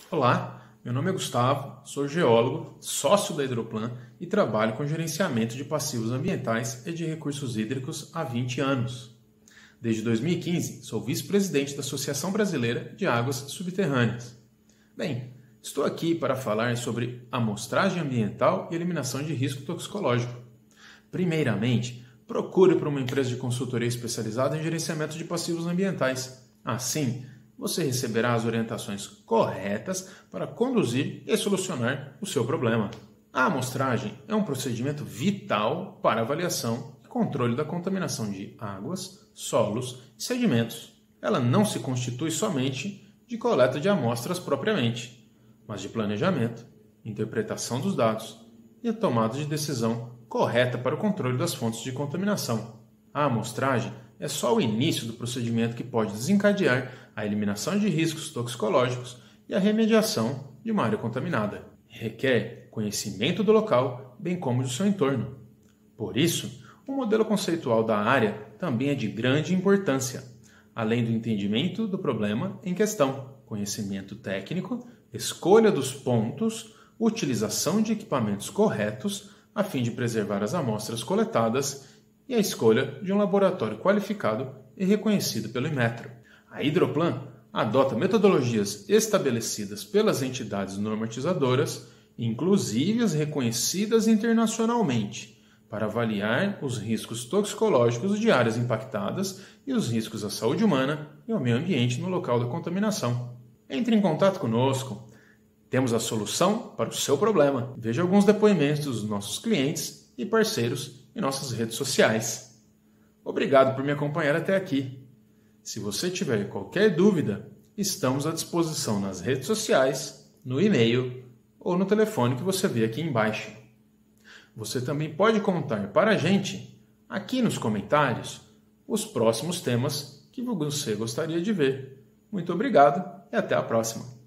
Olá, meu nome é Gustavo, sou geólogo, sócio da Hidroplan e trabalho com gerenciamento de passivos ambientais e de recursos hídricos há 20 anos. Desde 2015, sou vice-presidente da Associação Brasileira de Águas Subterrâneas. Bem, estou aqui para falar sobre amostragem ambiental e eliminação de risco toxicológico. Primeiramente, procure por uma empresa de consultoria especializada em gerenciamento de passivos ambientais. Assim, você receberá as orientações corretas para conduzir e solucionar o seu problema. A amostragem é um procedimento vital para avaliação e controle da contaminação de águas, solos e sedimentos. Ela não se constitui somente de coleta de amostras propriamente, mas de planejamento, interpretação dos dados e a tomada de decisão correta para o controle das fontes de contaminação. A amostragem é só o início do procedimento que pode desencadear a eliminação de riscos toxicológicos e a remediação de uma área contaminada. Requer conhecimento do local, bem como do seu entorno. Por isso, o modelo conceitual da área também é de grande importância, além do entendimento do problema em questão, conhecimento técnico, escolha dos pontos, utilização de equipamentos corretos a fim de preservar as amostras coletadas e a escolha de um laboratório qualificado e reconhecido pelo Inmetro. A Hidroplan adota metodologias estabelecidas pelas entidades normatizadoras, inclusive as reconhecidas internacionalmente, para avaliar os riscos toxicológicos de áreas impactadas e os riscos à saúde humana e ao meio ambiente no local da contaminação. Entre em contato conosco. Temos a solução para o seu problema. Veja alguns depoimentos dos nossos clientes e parceiros em nossas redes sociais. Obrigado por me acompanhar até aqui. Se você tiver qualquer dúvida, estamos à disposição nas redes sociais, no e-mail ou no telefone que você vê aqui embaixo. Você também pode contar para a gente, aqui nos comentários, os próximos temas que você gostaria de ver. Muito obrigado e até a próxima!